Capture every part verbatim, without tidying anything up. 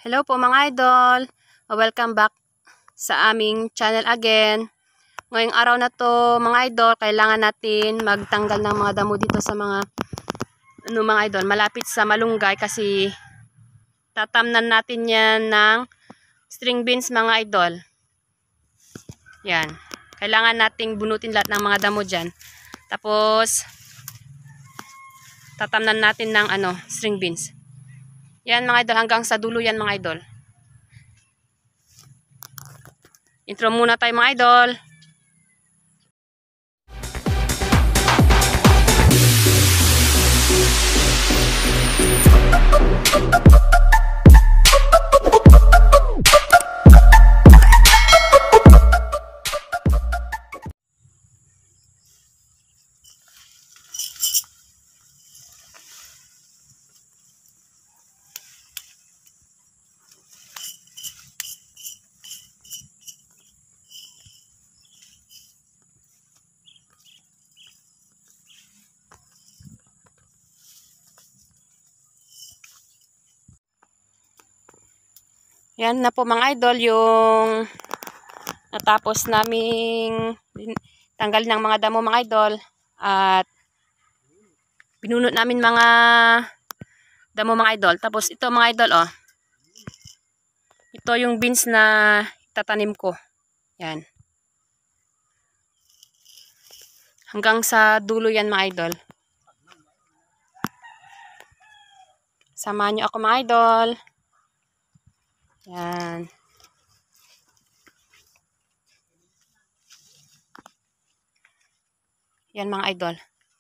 Hello po mga idol, welcome back sa aming channel again. Ngayong araw na to mga idol, kailangan natin magtanggal ng mga damo dito sa mga ano mga idol, malapit sa malunggay kasi tatamnan natin yan ng string beans mga idol. Yan, kailangan nating bunutin lahat ng mga damo dyan. Tapos tatamnan natin ng ano, string beans. Yan mga idol, hanggang sa dulo yan mga idol. Intro muna tayo mga idol. Yan na po mga idol yung natapos naming tanggal ng mga damo mga idol. At binunot namin mga damo mga idol. Tapos ito mga idol oh. Ito yung beans na tatanim ko. Yan. Hanggang sa dulo yan mga idol. Samahan nyo ako mga idol. Yan. Yan mga idol.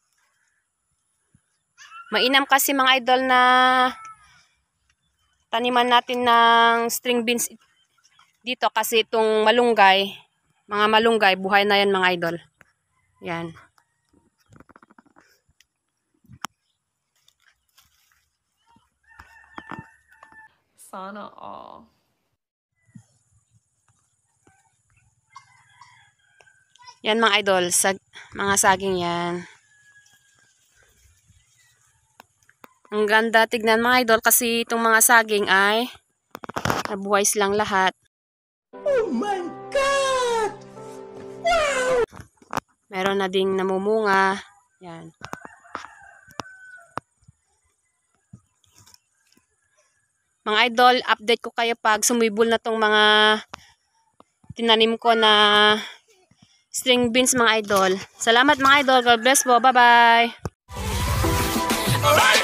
Mainam kasi mga idol na taniman natin ng string beans dito kasi itong malunggay, mga malunggay, buhay na yan mga idol. Yan. Sana all. Yan mga idol, sag mga saging yan. Ang ganda tignan mga idol kasi itong mga saging ay nabuhay silang lahat. Oh my God! Wow! Meron na ding namumunga. Yan. Mga idol, update ko kayo pag sumibol na tong mga tinanim ko na string beans mga idol. Salamat mga idol. God bless po. Bye-bye.